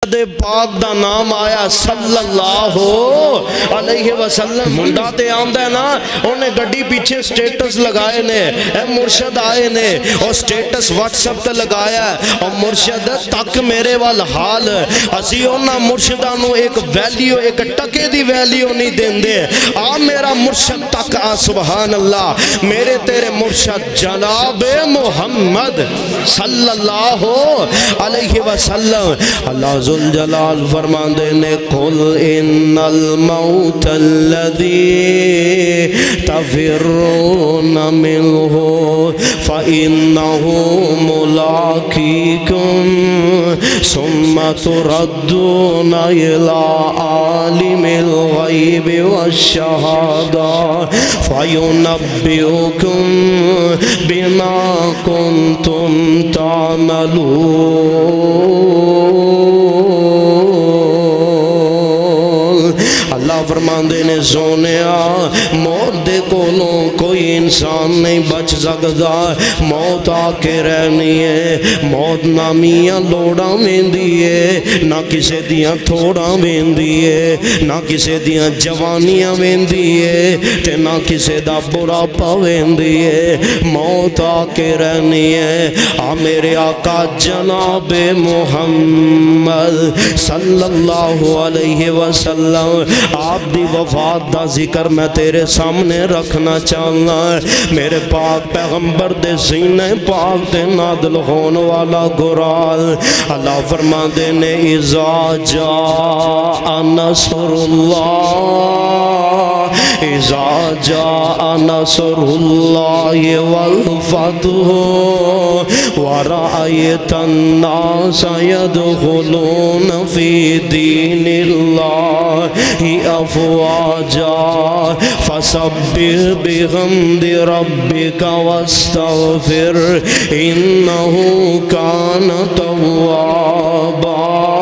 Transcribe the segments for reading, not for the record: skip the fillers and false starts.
مرشد پاک دا نام آیا صلی اللہ علیہ وسلم منڈا تے آمدہ ہے نا انہیں گڑی پیچھے سٹیٹس لگائے نے اے مرشد آئے نے اور سٹیٹس واٹس اپ تے لگایا ہے اور مرشد تک میرے والحال اسی ہونا مرشدانو ایک ویلیو ایک ٹکے دی ویلیو نہیں دین دے آ میرا مرشد تک آ سبحان اللہ میرے تیرے مرشد جناب محمد صلی اللہ علیہ وسلم اللہ ذوالجلال فرمان دینے قل ان الموت الذي تفرون منه فإنه ملاقيكم ثم تردون إلى عالم الغيب والشهادة فينبئكم بما كنتم تعملون اللہ فرمان دینے سونیا موت دے کولوں کوئی انسان نہیں بچ سکتا موت آکے رہنی ہے موت نہ میاں لوڑا ویندی ہے نہ کسے دیاں تھوڑا ویندی ہے نہ کسے دیاں جوانیاں ویندی ہے تے نہ کسے دا برا پا ویندی ہے موت آکے رہنی ہے آ میرے آقا جناب محمد صلی اللہ علیہ وسلم آپ دی وفات دا ذکر میں تیرے سامنے رکھنا چاہنا میرے پاک پیغمبر دے سینے پاک دے نادل ہون والا گرال اللہ فرما دینے اذا جاء نصر اللہ اذا جاء نصر اللہ والفتح ورأيت الناس يدخلون في دين الله أفواجا فسبح بحمد ربك واستغفر إنه كان توابا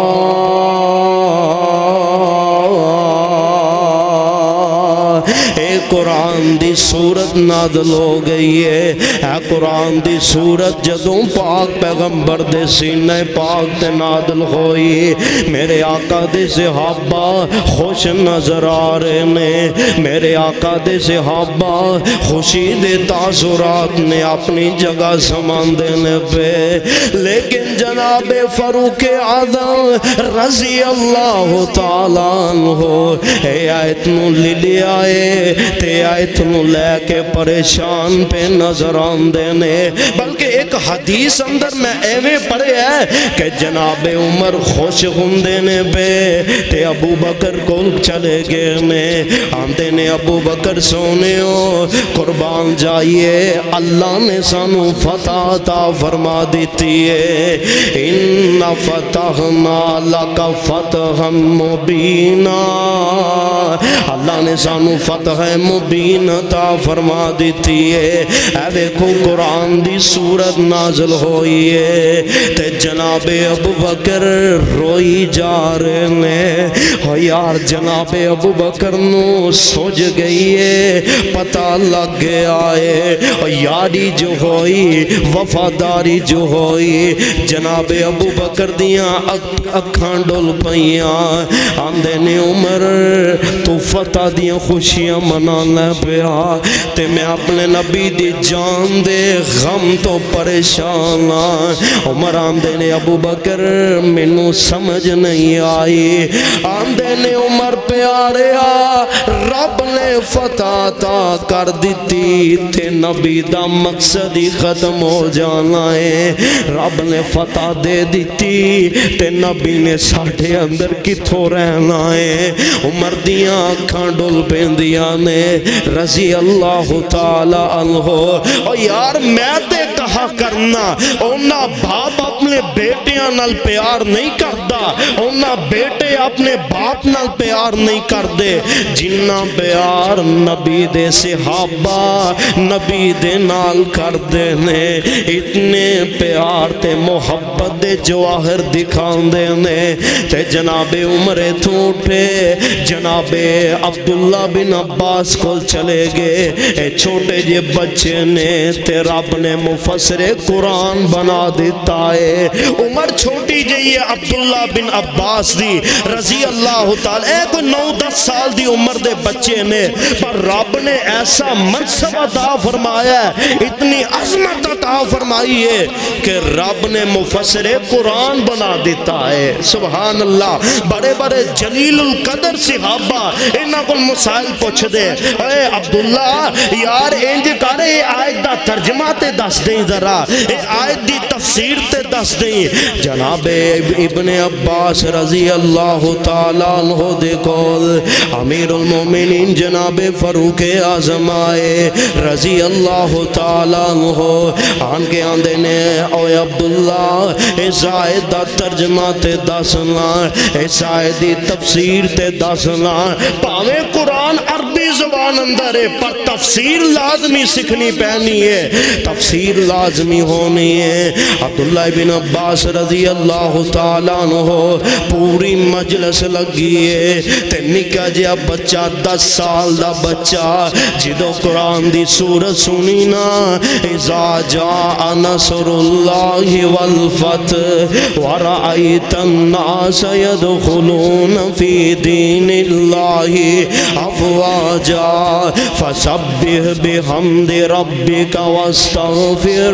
قرآن دی صورت نازل ہو گئی ہے اے قرآن دی صورت جدوں پاک پیغمبر دے سینے پاک تے نازل ہوئی میرے آقا دے صحابہ خوش نظر آ رہے نے میرے آقا دے صحابہ خوشی دے تاثرات نے اپنی جگہ سامان دینے پہ لیکن جناب فاروق اعظم رضی اللہ تعالیٰ عنہ اے آیت نو لے آئے تے آیت نو لے کے پریشان پہ نظر آن دینے بلکہ ایک حدیث اندر میں ایوے پڑھے ہے کہ جناب عمر خوش ہندینے پہ تے ابو بکر کو چلے گئے نے آندے نے ابو بکر سونے ہو قربان جائیے اللہ نے سانو فتح عطا فرما دیتی ہے ان فتحنا لک فتحا مبینا اللہ نے سانو فتح مبین عطا فرما دیتی ہے اے دیکھو قرآن دی صورت نازل ہوئی ہے تے جناب ابو بکر روئی جا رہے نے یار جناب ابو بکر نو سوج گئی ہے پتہ لگ گیا ہے یاری جو ہوئی وفاداری جو ہوئی جناب ابو بکر دیاں اکھاں ڈول پئیاں آندے نے عمر تو فتح دیاں خوشیاں منانا پیا تے میں اپنے نبی دی جان دے غم تو پریشان عمر آمدے نے ابو بکر منو سمجھ نہیں آئی آمدے نے عمر پیارے رب نے فتح عطا کر دیتی تے نبی دا مقصد ہی ختم ہو جانا ہے رب نے فتح دے دیتی تے نبی نے ساڑھے اندر کتھو رہنا ہے عمر دیاں کھان ڈول پیندیاں نے رضی اللہ تعالی عنہ اور یار میں تے کہا کرنا اونا باپ اپنے بیٹیاں نال پیار نہیں کردا اونا بیٹے اپنے باپ نال پیار نہیں کردے جنہ پیار نبی دے صحابہ نبی دے نال کردے نے اتنے پیار تے محبت دے جواہر دکھان دے نے تے جناب عمر تھوٹے جناب عبداللہ بن عباس کو چلے گئے اے چھوٹے جے بچے نے تے رب نے مفسر قرآن بنا دیتا ہے عمر چھوٹی چھوٹی جئی عبداللہ بن عباس دی رضی اللہ تعالی اے کوئی 9-10 سال دی عمر دے بچے نے پر رب نے ایسا منصب عطا فرمایا ہے اتنی عظمت عطا فرمائی ہے کہ رب نے مفسر قرآن بنا دیتا ہے سبحان اللہ بڑے بڑے جلیل القدر صحابہ انہاں کو مسائل پوچھ دے اے عبداللہ یار انج کرے آیت دا ترجمہ تے دس دیں ذرا اے آیت دی تفسیر تے دس دیں جناب ابن عباس رضی اللہ تعالیٰ عنہ دے کول امیر المومنین جناب فاروق اعظم آئے رضی اللہ تعالیٰ عنہ آن کے آندے نے اوے عبداللہ اس آیت دا ترجمہ تے دسنا اس آیت دی تفسیر تے دسنا پاویں قرآن عربی زبان اندر ہے پر تفسیر لازمی سکھنی پہنی ہے تفسیر لازمی ہونی ہے عبداللہ بن عباس رضی اللہ تعالیٰ عنہ پوری مجلس لگی ہے تے نکا جیا بچہ 10 سال دا بچہ جدو قرآن دی سورت سنی نا اذا جاء نصر اللہ والفتح ورأیت الناس يدخلون فی دین اللہ افواجا فسبح بحمد ربک واستغفر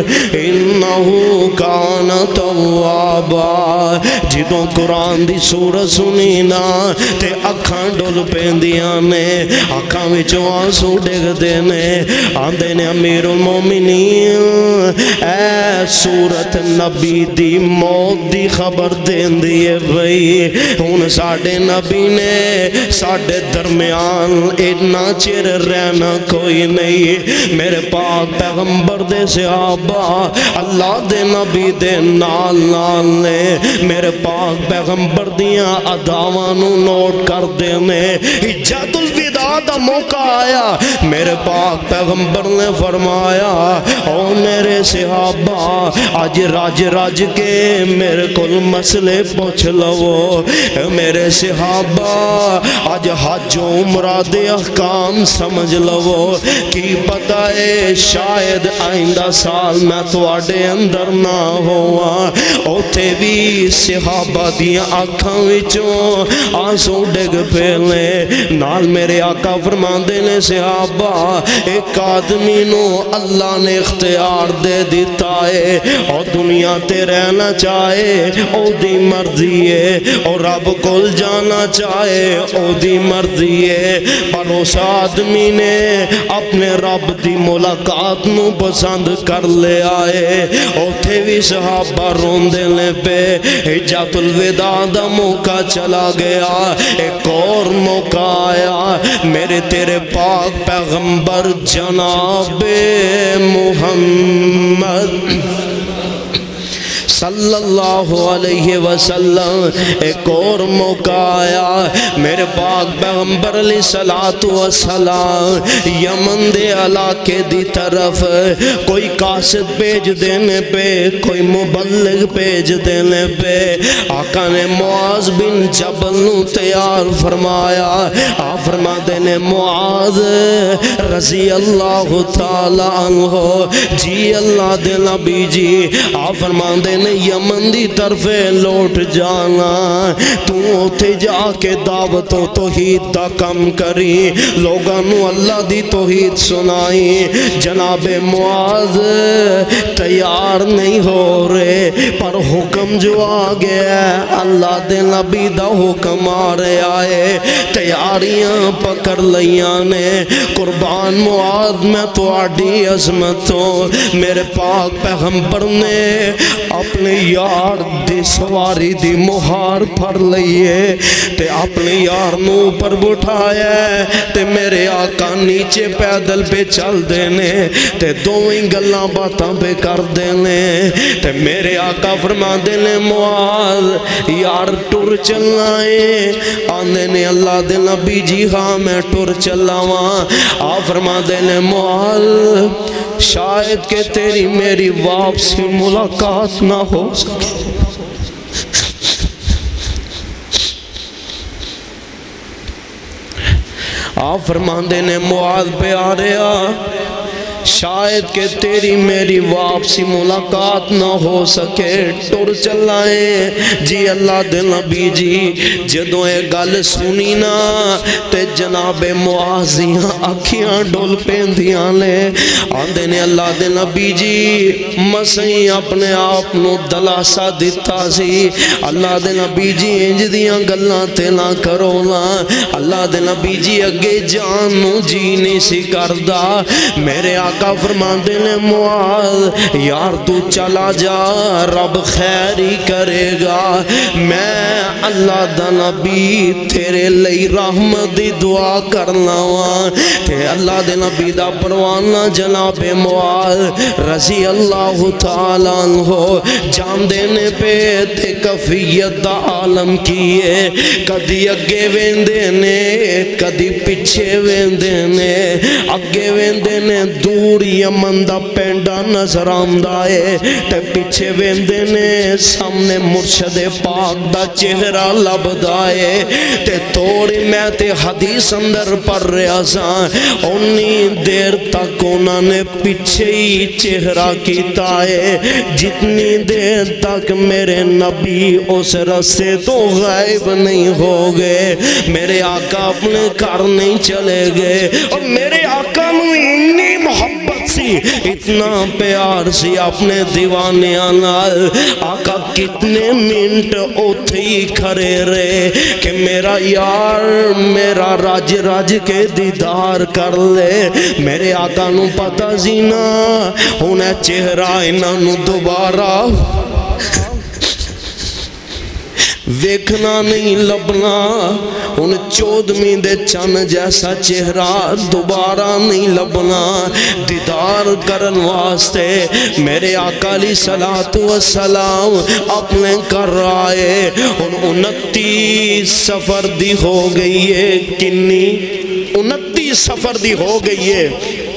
انہو کان توابا جدوں قرآن دی سورت سنی نا تے اکھاں ڈول پیندیاں نے اکھاں وچوں آنسو ڈگ دینے آندے نے امیر المومنین اے سورت نبی دی موت دی خبر دین دیئے بھئی ہون ساڑھے نبی نے ساڑھے درمیان اتنا چر رہنا کوئی نہیں میرے پاک پیغمبر دے صحابہ اللہ دے نبی دے نال نال نے میرے پاک پیغمبر دیاں اداوانو نوٹ کر دینے حجت الوداع دا موقع آیا میرے پاک پیغمبر نے فرمایا او میرے صحابہ آج راج راج کے میرے کل مسئلے پوچھ لو میرے صحابہ آج حج و عمرہ دے احکام سمجھ لو کی پتہ ہے شاید آئندہ سال میں تواڈے اندر نہ ہوا اوتھے بھی صحابہ دیاں آنکھاں وچوں آنسو ڈگ پھیلے نال میرے آقا فرماندے نے صحابہ ایک آدمی نو اللہ نے اختیار دے دیتا ہے اور دنیا تے رہنا چاہے او دی مرضی ہے اور رب کول جانا چاہے او دی مرضی ہے پر اس آدمی نے اپنے رب دی ملاقات نو پسند کر لے آئے اوتھے بھی صحابہ روندے لے پہ حجت الوداع دا موقع چلا گیا ایک اور موقع آیا میرے تیرے پاک پیغمبر جناب محمد صلی اللہ علیہ وسلم ایک اور موقع آیا میرے پاک پیغمبر علیہ السلام یمن دے علاقے دی طرف کوئی قاصد بھیج دینے پہ کوئی مبلغ بھیج دینے پہ آقا نے معاذ بن جبل نو تیار فرمایا آپ فرما دینے معاذ رضی اللہ تعالیٰ عنہ جی اللہ دے نبی جی آپ فرما دینے یمن دی طرف لوٹ جانا تو اوتھے جا کے دعوت و توحید دا کم کری لوگاں نو اللہ دی توحید سنائی جناب معاذ تیار نہیں ہو رہے پر حکم جو آ گیا اللہ دے نبی دا حکم آ رہا ہے تیاریاں پکڑ لیاں نے قربان معاذ میں تو آڈی عظمتوں میرے پاک پیغمبر نے اپنے یار دی سواری دی مہار پھر لئیے تے اپنے یار نو پر بٹھایا تے میرے آقا نیچے پیدل پہ چل دینے تے دوئیں گلاں باتاں پہ کر دینے تے میرے آقا فرما دینے معاذ یار ٹور چلائیں آنے نے اللہ دے نبی جی ہاں میں ٹور چلاواں آپ فرما دینے معاذ شاید کہ تیری میری واپسی ملاقات نہ ہو سکے آپ فرماندے نے معاذ پہ آ رہا شاید کہ تیری میری واپسی ملاقات نہ ہو سکے ٹر چلائیں جی اللہ دے نبی جی جدوں اے گل سنی نا تے جناب معاذیاں اکھیاں ڈول پیندیاں لے آندے نے اللہ دے نبی جی مسیح اپنے آپ نو دلاسا دیتا سی اللہ دے نبی جی انج دیاں گلاں تے نہ کرو نا اللہ دے نبی جی اگے جان نو جی نہیں سی کردا میرے آقا فرماندے نے معاذ یار تو چلا جا رب خیر ہی کرے گا میں اللہ دا نبی تیرے لئی رحمت دی دعا کرنا وا تے اللہ دے نبی دا پروانہ جناب معاذ رضی اللہ تعالیٰ عنہ جان دینے پہ تے کفیت دا عالم کیے کدی اگے ویندے نے کدی پیچھے ویندے نے اگے ویندے نے دور یمن دا پینڈا نظر آمدا ہے تے پیچھے ویندے نے سامنے مرشد پاک دا چہرہ لبدا ہے تے توڑی میں تے حدیث اندر پر رہا سا انی دیر تک انہوں نے پیچھے ہی چہرہ کیتا ہے جتنی دیر تک میرے نبی اس رستے تو غائب نہیں ہو گئے میرے آقا اپنے گھر نہیں چلے گئے اور میرے آقا نو اتنی محبت سی اتنا پیار سی اپنے دیوانیاں نال آقا کتنے منٹ اوتھے ہی کھڑے رہے کہ میرا یار میرا راج راج کے دیدار کر لے میرے آقا نو پتہ زینا انہیں چہرہ انہوں نو دوبارہ ویکھنا نہیں لبنا ان چودھویں دے چن جیسا چہرہ دوبارہ نہیں لبنا دیدار کرن واسطے میرے آقا علیہ السلام اپنے کر آئے ان 29 سفر دی ہو گئی ہے کنی 29 سفر دی ہو گئی ہے